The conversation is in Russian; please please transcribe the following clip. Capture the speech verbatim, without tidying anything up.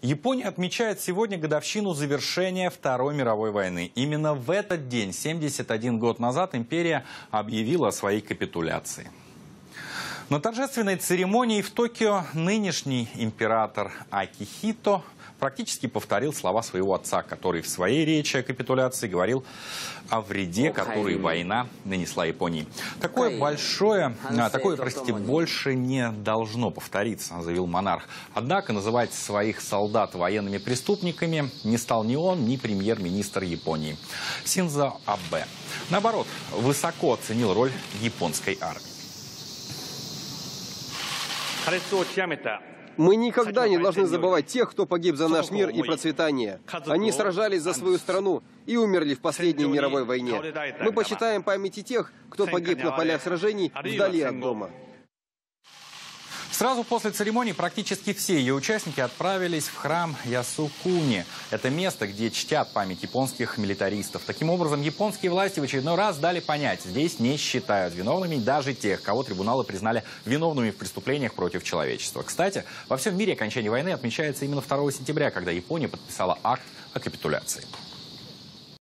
Япония отмечает сегодня годовщину завершения Второй мировой войны. Именно в этот день, семьдесят один год назад, империя объявила о своей капитуляции. На торжественной церемонии в Токио нынешний император Акихито практически повторил слова своего отца, который в своей речи о капитуляции говорил о вреде, который война нанесла Японии. Такое большое, такое, простите, больше не должно повториться, заявил монарх. Однако называть своих солдат военными преступниками не стал ни он, ни премьер-министр Японии Синдзо Абе. Наоборот, высоко оценил роль японской армии. Мы никогда не должны забывать тех, кто погиб за наш мир и процветание. Они сражались за свою страну и умерли в последней мировой войне. Мы почитаем памяти тех, кто погиб на полях сражений вдали от дома. Сразу после церемонии практически все ее участники отправились в храм Ясукуни. Это место, где чтят память японских милитаристов. Таким образом, японские власти в очередной раз дали понять, здесь не считают виновными даже тех, кого трибуналы признали виновными в преступлениях против человечества. Кстати, во всем мире окончание войны отмечается именно второго сентября, когда Япония подписала акт о капитуляции.